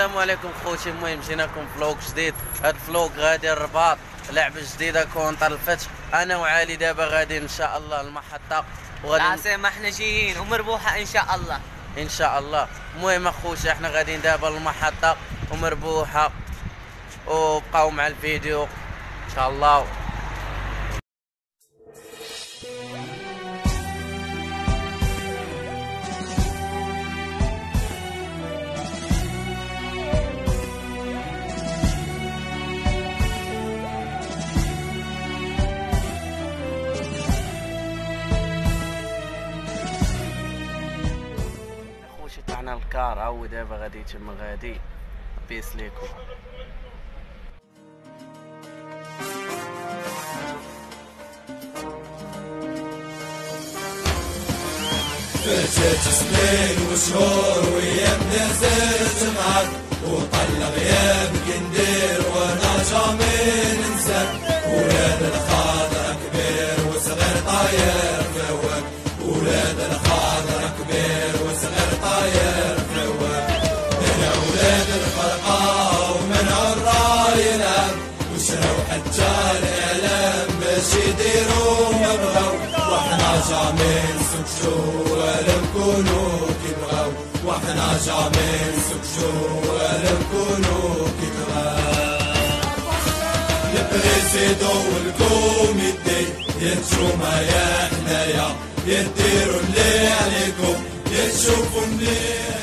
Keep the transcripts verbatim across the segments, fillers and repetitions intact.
السلام عليكم خوتي. المهم جيناكم فلوق جديد. هاد الفلوق غادي الرباط، لعبه جديده كونتر الفتح. انا وعلي دابا غادي ان شاء الله المحطه وغادي العاصمه. احنا جايين ومربوحه ان شاء الله ان شاء الله. المهم اخوتي احنا غاديين دابا المحطه ومربوحه، وبقاو مع الفيديو ان شاء الله. طلعنا الكار هاو دابا غادي يتم غادي. بيس ليكم. فاتت سنين وشهور وايام نزلت معاك، وطل غيابك ندير وانا جامي ننساك. ولاد الخضرا كبير وصغير طاير في هواك، ولاد الخضرا كبير وصغير طاير في هواك. انا ولاد الفرقة ومن الراي العام، وشراو حتى الاعلام باش يديروا ما بغاو. واحنا جامي نسكتو ولا نكونو كي بغاو، واحنا جامي نسكتو ولا نكونو كي بغاو. البريزيدون والكوميتي ينتوما يا حنايا، يديروا اللي عليكم يشوفوا مليح.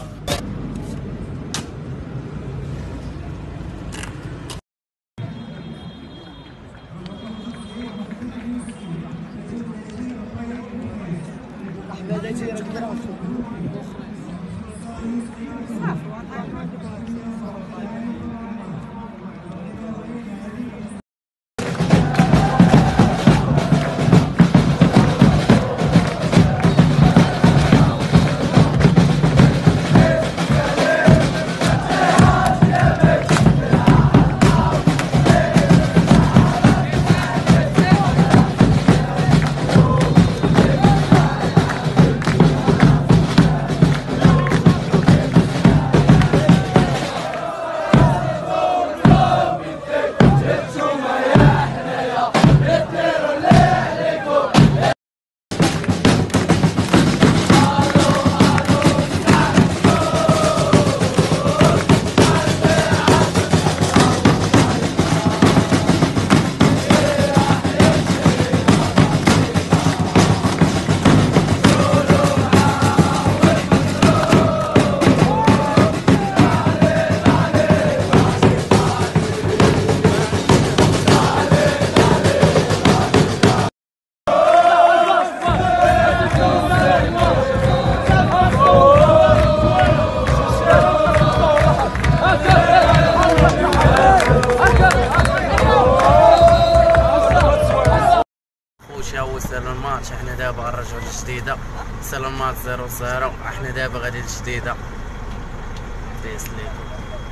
سال الماتش. احنا دابا غنرجعو للجديده. سال الماتش زيرو زيرو. احنا دابا غادي للجديده. بيس ليكم.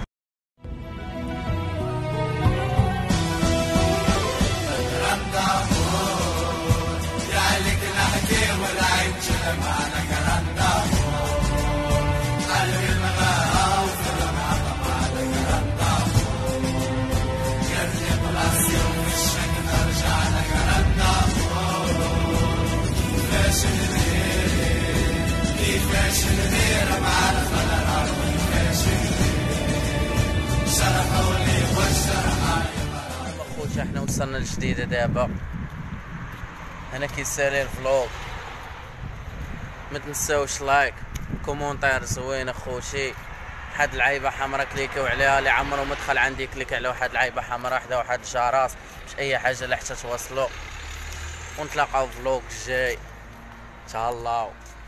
خوتي احنا وصلنا للجديدة دابا. هنا كيسالي الفلوق. ما تنساوش لايك كومونتير زوين اخوتي. واحد العيبه حمراء كليكيو عليها، اللي عمرو ما دخل عندي كليك على واحد العيبه حمراء وحده، واحد الجرس باش اي حاجه لحتى توصلوا. ونتلاقاو فلوق جاي ان شاء الله.